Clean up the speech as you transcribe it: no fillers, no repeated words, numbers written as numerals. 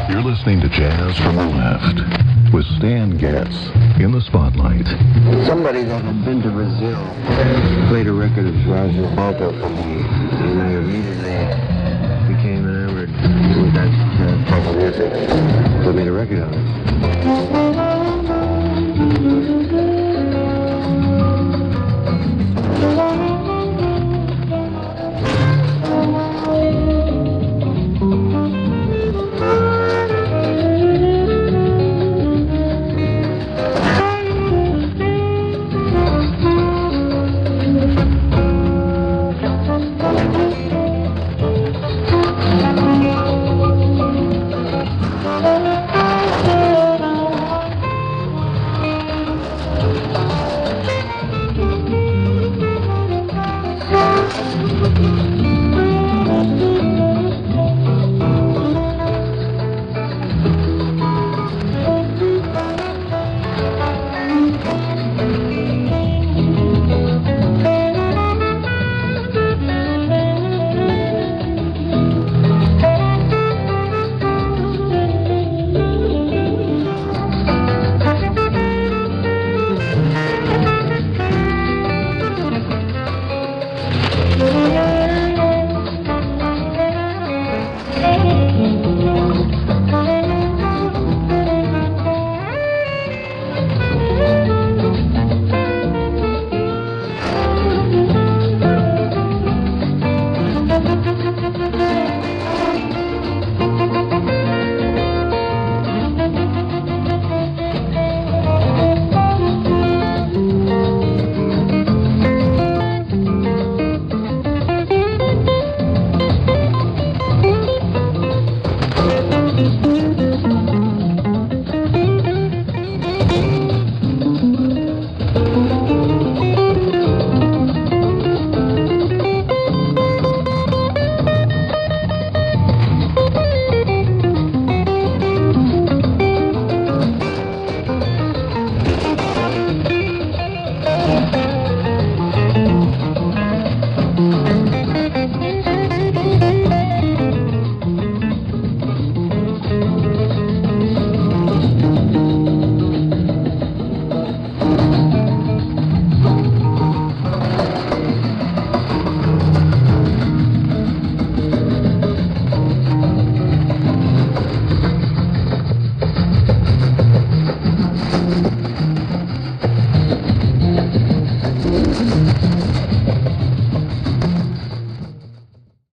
You're listening to Jazz from the Left with Stan Getz in the spotlight. Somebody that had been to Brazil played a record of Roger Balto for me, and I immediately became enamored with that type of music. So I made a record of it.